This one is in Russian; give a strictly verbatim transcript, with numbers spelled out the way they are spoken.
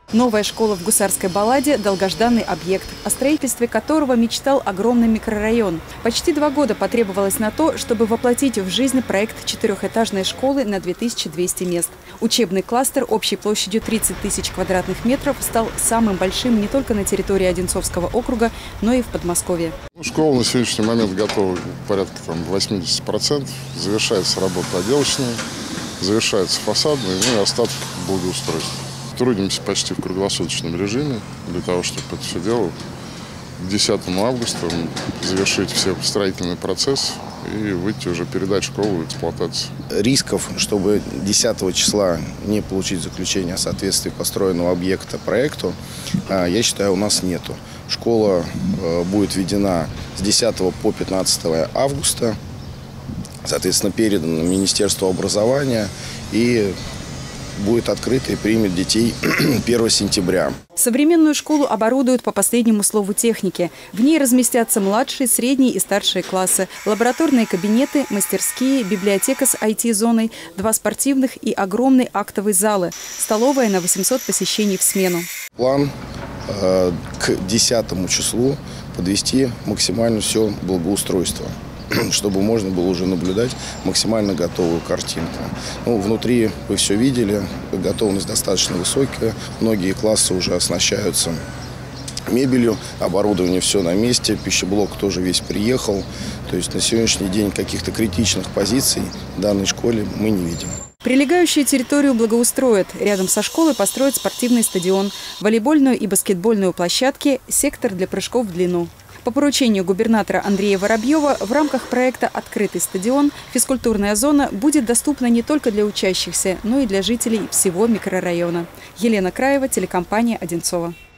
Новая школа в Гусарской Балладе – долгожданный объект, о строительстве которого мечтал огромный микрорайон. Почти два года потребовалось на то, чтобы воплотить в жизнь проект четырехэтажной школы на две тысячи двести мест. Учебный кластер общей площадью тридцать тысяч квадратных метров стал самым большим не только на территории Одинцовского округа, но и в Подмосковье. Школа на сегодняшний момент готова порядка там, восьмидесяти процентов. Завершается работа отделочная, завершается фасадная, ну и остаток благоустройства. Трудимся почти в круглосуточном режиме для того, чтобы это все дело к десятому августа завершить все строительный процесс и выйти уже передать школу в эксплуатацию. Рисков, чтобы десятого числа не получить заключение о соответствии построенного объекта проекту, я считаю, у нас нету. Школа будет введена с десятого по пятнадцатое августа, соответственно, передана Министерству образования и будет открыта и примет детей первого сентября. Современную школу оборудуют по последнему слову техники. В ней разместятся младшие, средние и старшие классы, лабораторные кабинеты, мастерские, библиотека с ай ти-зоной, два спортивных и огромный актовый залы, столовая на восемьсот посещений в смену. План э, к десятому числу подвести максимально все благоустройство, чтобы можно было уже наблюдать максимально готовую картинку. Ну, внутри вы все видели, готовность достаточно высокая. Многие классы уже оснащаются мебелью, оборудование все на месте, пищеблок тоже весь приехал. То есть на сегодняшний день каких-то критичных позиций в данной школе мы не видим. Прилегающую территорию благоустроят. Рядом со школой построят спортивный стадион, волейбольную и баскетбольную площадки, сектор для прыжков в длину. По поручению губернатора Андрея Воробьева в рамках проекта «Открытый стадион» физкультурная зона будет доступна не только для учащихся, но и для жителей всего микрорайона. Елена Краева, телекомпания «Одинцово».